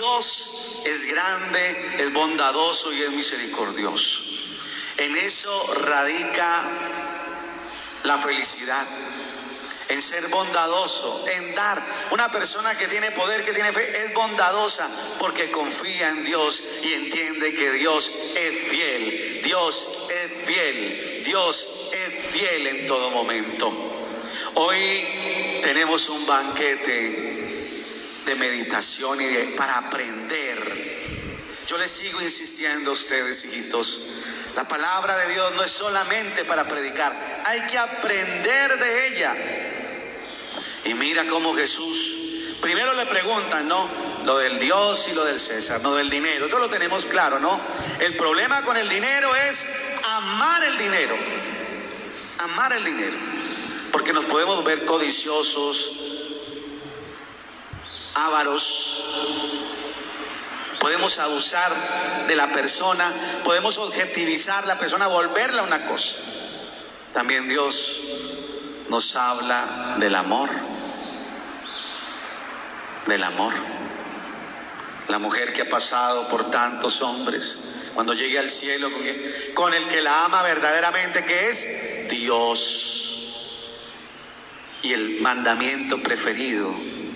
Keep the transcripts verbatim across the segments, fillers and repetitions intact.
Dios es grande, es bondadoso y es misericordioso. En eso radica la felicidad, en ser bondadoso, en dar. Una persona que tiene poder, que tiene fe, es bondadosa porque confía en Dios y entiende que Dios es fiel. Dios es fiel. Dios es fiel en todo momento. Hoy tenemos un banquete de meditación y de, para aprender. Yo les sigo insistiendo a ustedes, hijitos. La palabra de Dios no es solamente para predicar, hay que aprender de ella. Y mira cómo Jesús, primero le preguntan, ¿no? Lo del Dios y lo del César, no del dinero. Eso lo tenemos claro, ¿no? El problema con el dinero es amar el dinero. Amar el dinero. Porque nos podemos ver codiciosos, ávaros. Podemos abusar de la persona, podemos objetivizar a la persona, volverla una cosa. También Dios nos habla del amor. Del amor. La mujer que ha pasado por tantos hombres, cuando llegue al cielo con, que, con el que la ama verdaderamente, que es Dios. Y el mandamiento preferido,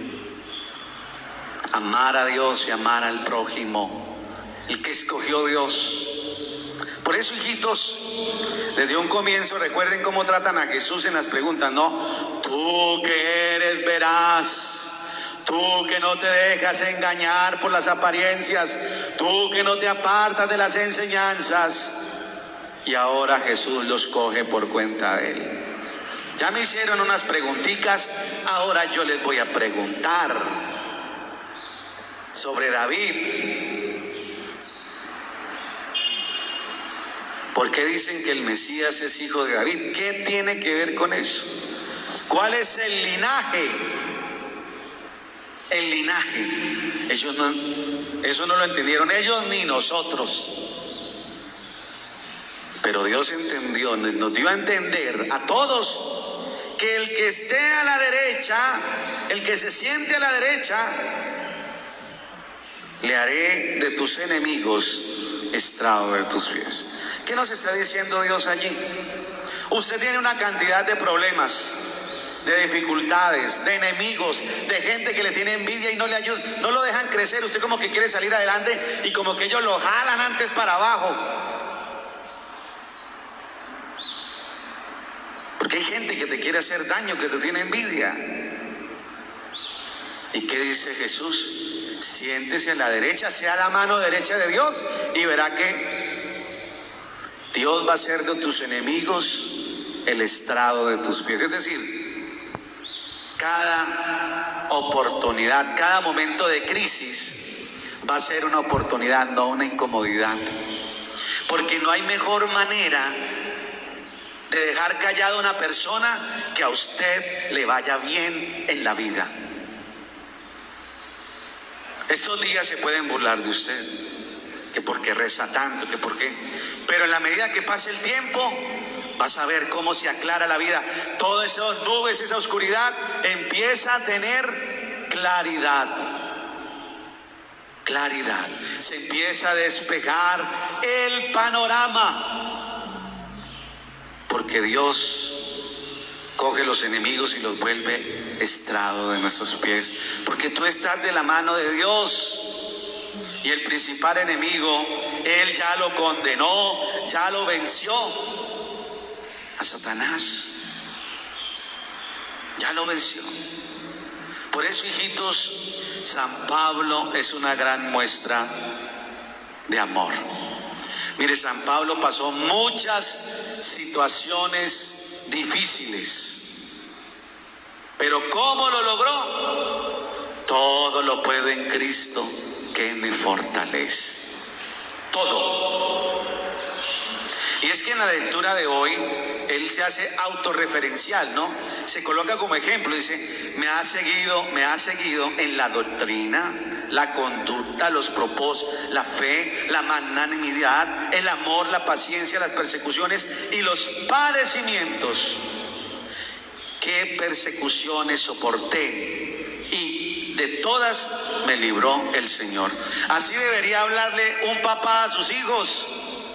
amar a Dios y amar al prójimo, el que escogió Dios. Por eso, hijitos, desde un comienzo recuerden cómo tratan a Jesús en las preguntas, ¿no? Tú que eres veraz, tú que no te dejas engañar por las apariencias, tú que no te apartas de las enseñanzas. Y ahora Jesús los coge por cuenta de él. Ya me hicieron unas preguntitas, ahora yo les voy a preguntar sobre David. ¿Por qué dicen que el Mesías es hijo de David? ¿Qué tiene que ver con eso? ¿Cuál es el linaje? El linaje. Ellos no, eso no lo entendieron ellos ni nosotros. Pero Dios entendió, nos dio a entender a todos que el que esté a la derecha, el que se siente a la derecha, le haré de tus enemigos estrado de tus pies. ¿Qué nos está diciendo Dios allí? Usted tiene una cantidad de problemas, de dificultades, de enemigos, de gente que le tiene envidia y no le ayuda, no lo dejan crecer. Usted como que quiere salir adelante y como que ellos lo jalan antes para abajo. Porque hay gente que te quiere hacer daño, que te tiene envidia. ¿Y qué dice Jesús? Siéntese a la derecha, sea a la mano derecha de Dios y verá que Dios va a hacer de tus enemigos el estrado de tus pies. Es decir, cada oportunidad, cada momento de crisis va a ser una oportunidad, no una incomodidad. Porque no hay mejor manera de dejar callada a una persona que a usted le vaya bien en la vida. Estos días se pueden burlar de usted, que porque reza tanto, que porque... Pero en la medida que pase el tiempo, vas a ver cómo se aclara la vida. Todas esas nubes, esa oscuridad, empieza a tener claridad. Claridad. Se empieza a despejar el panorama. Porque Dios coge los enemigos y los vuelve estrado de nuestros pies. Porque tú estás de la mano de Dios. Y el principal enemigo, Él ya lo condenó, ya lo venció. A Satanás. Ya lo venció. Por eso, hijitos, San Pablo es una gran muestra de amor. Mire, San Pablo pasó muchas situaciones difíciles. Pero ¿cómo lo logró? Todo lo puedo en Cristo que me fortalece. Todo. Y es que en la lectura de hoy él se hace autorreferencial, ¿no? Se coloca como ejemplo, dice, me ha seguido, me ha seguido en la doctrina, la conducta, los propósitos, la fe, la magnanimidad, el amor, la paciencia, las persecuciones y los padecimientos. ¿Qué persecuciones soporté? Y de todas me libró el Señor. Así debería hablarle un papá a sus hijos.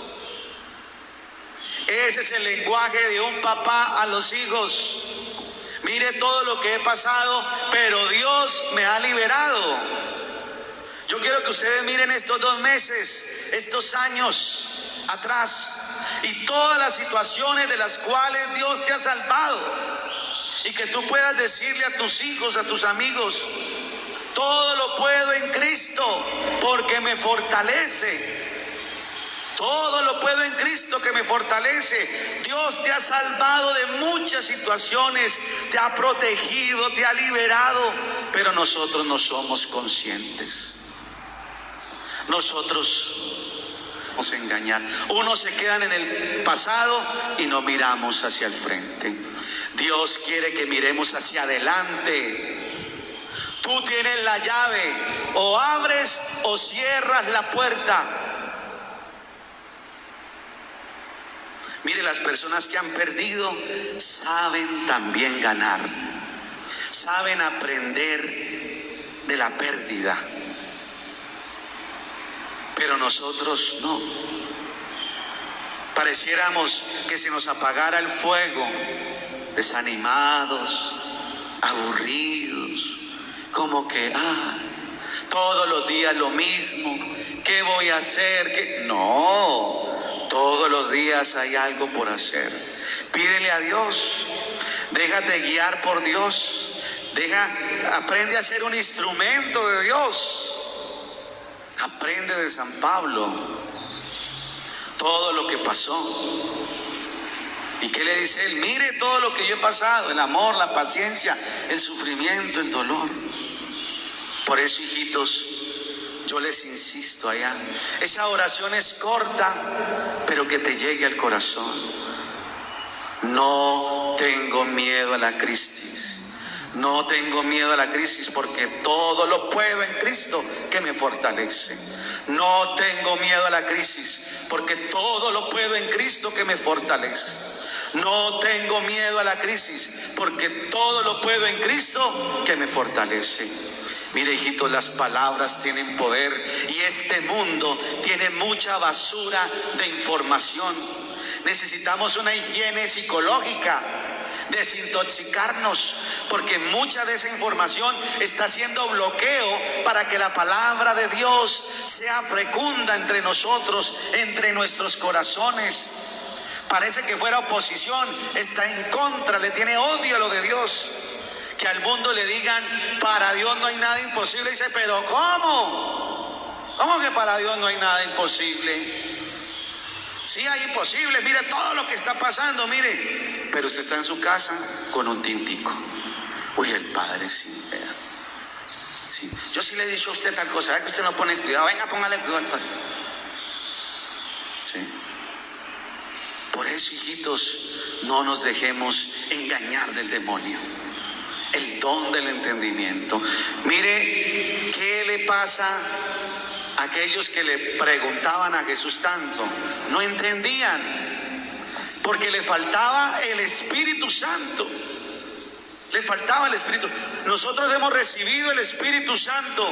Ese es el lenguaje de un papá a los hijos. Mire todo lo que he pasado, pero Dios me ha liberado. Yo quiero que ustedes miren estos dos meses, estos años atrás, y todas las situaciones de las cuales Dios te ha salvado, y que tú puedas decirle a tus hijos, a tus amigos: todo lo puedo en Cristo porque me fortalece. Todo lo puedo en Cristo que me fortalece. Dios te ha salvado de muchas situaciones, te ha protegido, te ha liberado, pero nosotros no somos conscientes. Nosotros nos engañar. Unos se quedan en el pasado y no miramos hacia el frente. Dios quiere que miremos hacia adelante. Tú tienes la llave, o abres o cierras la puerta. Mire, las personas que han perdido saben también ganar, saben aprender de la pérdida, pero nosotros no. Pareciéramos que se nos apagara el fuego, desanimados, aburridos, como que, ah, todos los días lo mismo, ¿qué voy a hacer? ¿Qué? No. Todos los días hay algo por hacer. Pídele a Dios, déjate guiar por Dios, deja, aprende a ser un instrumento de Dios. Aprende de San Pablo todo lo que pasó. ¿Y qué le dice él? Mire todo lo que yo he pasado, el amor, la paciencia, el sufrimiento, el dolor. Por eso, hijitos, yo les insisto allá, esa oración es corta, pero que te llegue al corazón. No tengo miedo a la crisis. No tengo miedo a la crisis porque todo lo puedo en Cristo que me fortalece. No tengo miedo a la crisis porque todo lo puedo en Cristo que me fortalece. No tengo miedo a la crisis porque todo lo puedo en Cristo que me fortalece. Mire, hijitos, las palabras tienen poder y este mundo tiene mucha basura de información. Necesitamos una higiene psicológica, desintoxicarnos, porque mucha de esa información está haciendo bloqueo para que la palabra de Dios sea fecunda entre nosotros, entre nuestros corazones. Parece que fuera oposición, está en contra, le tiene odio a lo de Dios. Que al mundo le digan, para Dios no hay nada imposible. Dice, pero ¿cómo? ¿Cómo que para Dios no hay nada imposible? Sí hay imposible, mire todo lo que está pasando, mire. Pero usted está en su casa con un tintico. Uy, el Padre sí, vea. Sí. Yo sí le he dicho a usted tal cosa, ¿verdad que usted no pone cuidado? Venga, póngale cuidado al Padre. Sí. Por eso, hijitos, no nos dejemos engañar del demonio. El don del entendimiento. Mire, ¿qué le pasa a aquellos que le preguntaban a Jesús tanto? No entendían, porque le faltaba el Espíritu Santo. Le faltaba el Espíritu. Nosotros hemos recibido el Espíritu Santo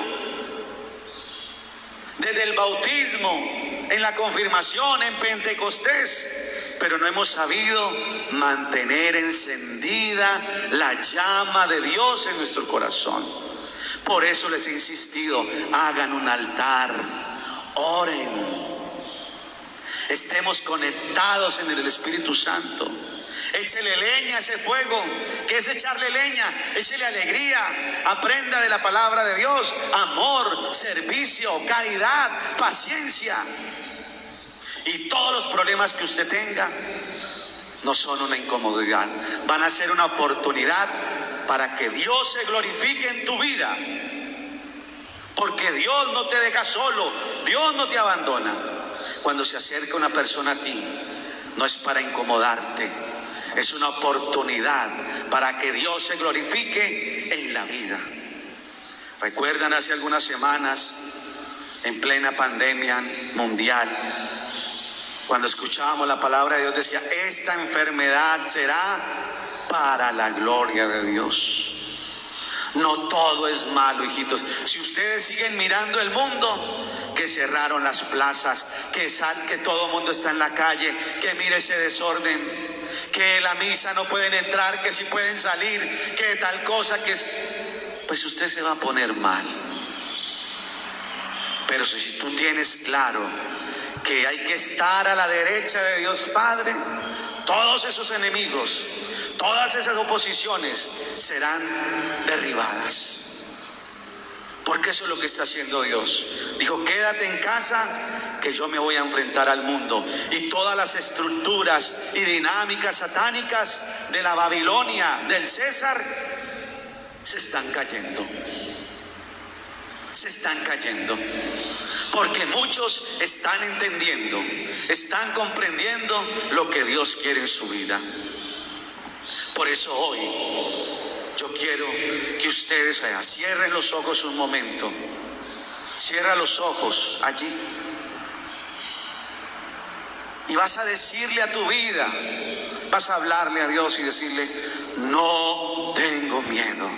desde el bautismo, en la confirmación, en Pentecostés, pero no hemos sabido mantener encendida la llama de Dios en nuestro corazón. Por eso les he insistido, hagan un altar, oren, estemos conectados en el Espíritu Santo. Échele leña a ese fuego. ¿Qué es echarle leña? Échele alegría. Aprenda de la palabra de Dios, amor, servicio, caridad, paciencia. Y todos los problemas que usted tenga no son una incomodidad, van a ser una oportunidad para que Dios se glorifique en tu vida, porque Dios no te deja solo, Dios no te abandona. Cuando se acerca una persona a ti, no es para incomodarte, es una oportunidad para que Dios se glorifique en la vida. ¿Recuerdan hace algunas semanas, en plena pandemia mundial, cuando escuchábamos la palabra de Dios, decía, esta enfermedad será para la gloria de Dios? No todo es malo, hijitos. Si ustedes siguen mirando el mundo, que cerraron las plazas, que, sal, que todo el mundo está en la calle, que mire ese desorden, que la misa no pueden entrar, que sí pueden salir, que tal cosa, que es... pues usted se va a poner mal. Pero si tú tienes claro que hay que estar a la derecha de Dios Padre, todos esos enemigos, todas esas oposiciones serán derribadas. Porque eso es lo que está haciendo Dios. Dijo, quédate en casa, que yo me voy a enfrentar al mundo. Y todas las estructuras y dinámicas satánicas de la Babilonia, del César, se están cayendo. Se están cayendo. Porque muchos están entendiendo, están comprendiendo lo que Dios quiere en su vida. Por eso hoy yo quiero que ustedes vean, cierren los ojos un momento. Cierra los ojos allí. Y vas a decirle a tu vida, vas a hablarle a Dios y decirle, no tengo miedo.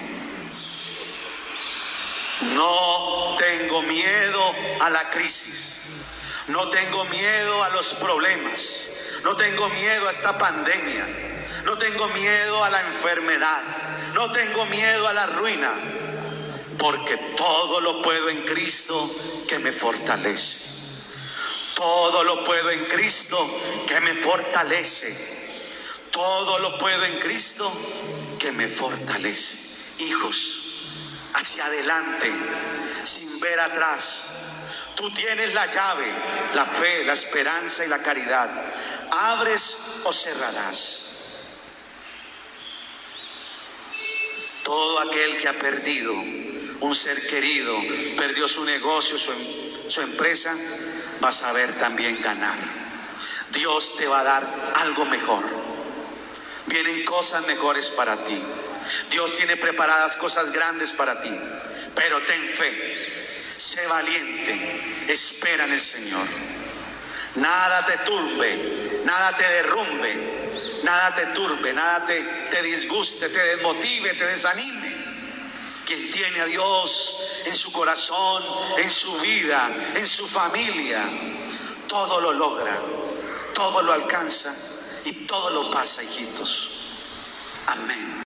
No tengo miedo a la crisis. No tengo miedo a los problemas. No tengo miedo a esta pandemia. No tengo miedo a la enfermedad. No tengo miedo a la ruina. Porque todo lo puedo en Cristo que me fortalece. Todo lo puedo en Cristo que me fortalece. Todo lo puedo en Cristo que me fortalece. Hijos, hacia adelante, sin ver atrás. Tú tienes la llave, la fe, la esperanza y la caridad. ¿Abres o cerrarás? Todo aquel que ha perdido un ser querido, perdió su negocio, su, su empresa, va a saber también ganar. Dios te va a dar algo mejor. Vienen cosas mejores para ti. Dios tiene preparadas cosas grandes para ti, pero ten fe, sé valiente, espera en el Señor. Nada te turbe, nada te derrumbe, nada te turbe, nada te, te disguste, te desmotive, te desanime. Quien tiene a Dios en su corazón, en su vida, en su familia, todo lo logra, todo lo alcanza y todo lo pasa, hijitos. Amén.